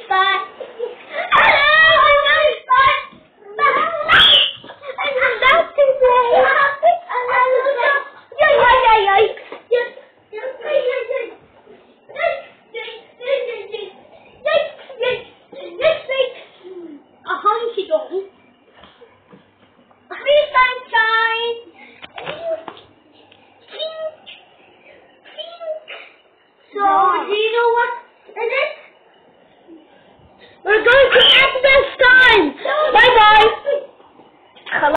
Bye. Hello, I'm about to say. A honky donk. Free sunshine. So, do you know what it is? We're going to Advent time. Bye bye.